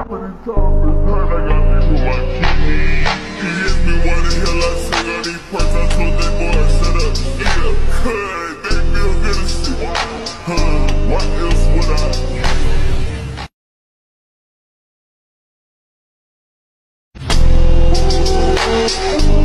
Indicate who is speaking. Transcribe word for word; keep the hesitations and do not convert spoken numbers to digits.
Speaker 1: many times this night I got me with my kidney. He asked me why the hell I sing all these parts. I told that boy, shut up, eat up, cuz they feel good as shit. Huh, what else would I?